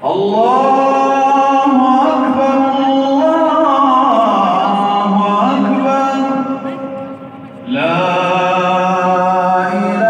अल्लाहु अकबर, अल्लाहु अकबर, ला इलाहा।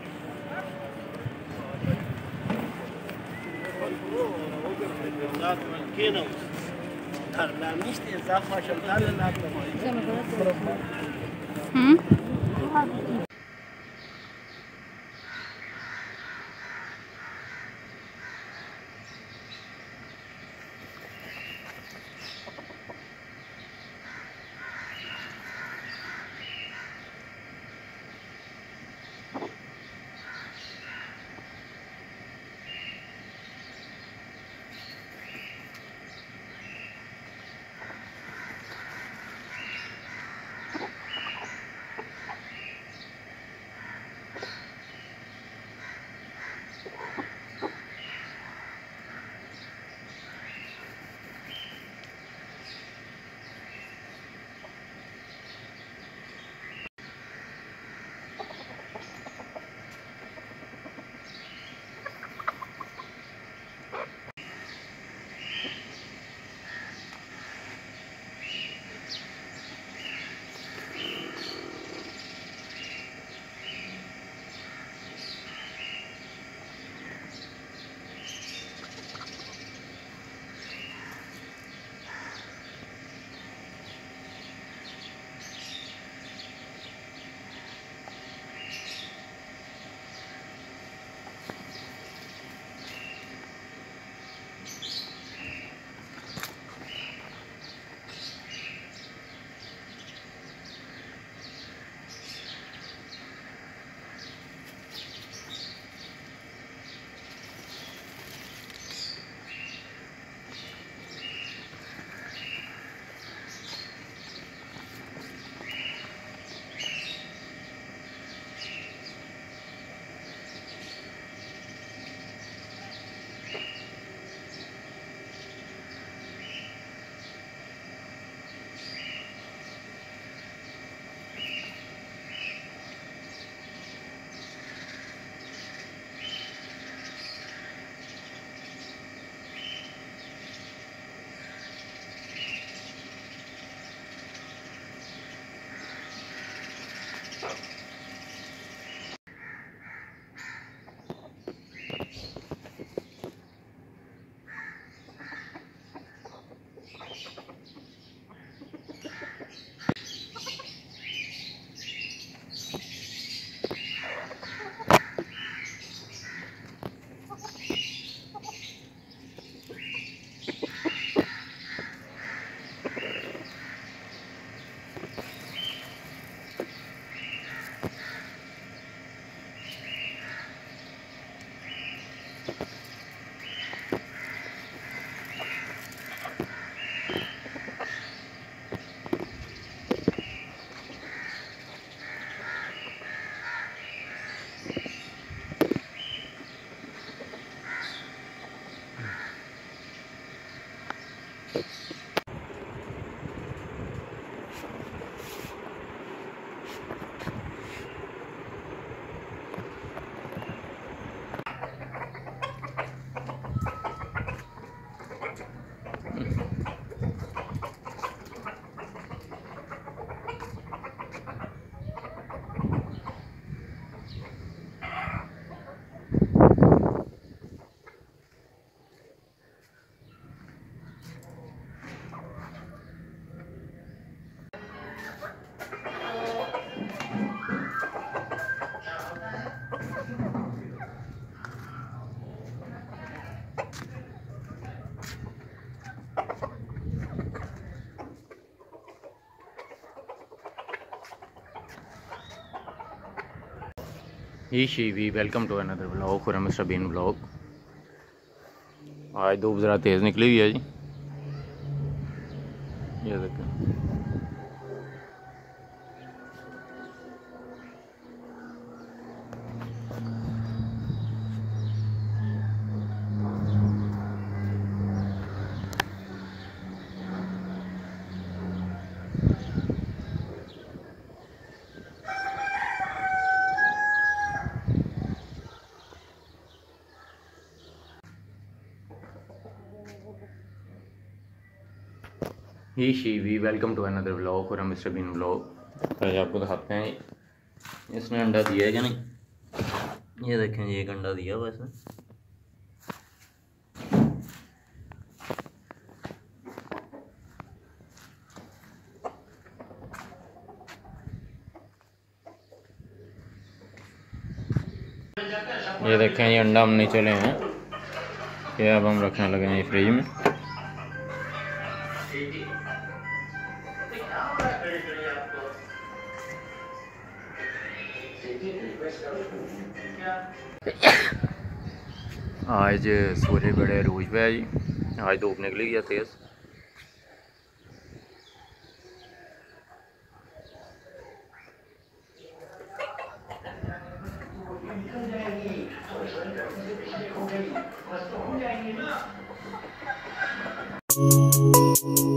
Hi she we welcome to another blog for Mr Bean blog. आज धूप ज़रा तेज़ निकली हुई है जी, ये देखें। Hi she we welcome to another vlog और मिस्टर बीन व्लॉग। आज आपको दिखाते हैं इसने अंडा दिया है कि नहीं। ये देखें जी, एक अंडा दिया हुआ इसने। ये देखें ये अंडा हम नहीं चले हैं कि अब हम रखने लगे हैं फ्रिज में। आज सूर्य बड़े रूज पे है जी। आज धूप निकली गया तेज़। हो जाएगी ना।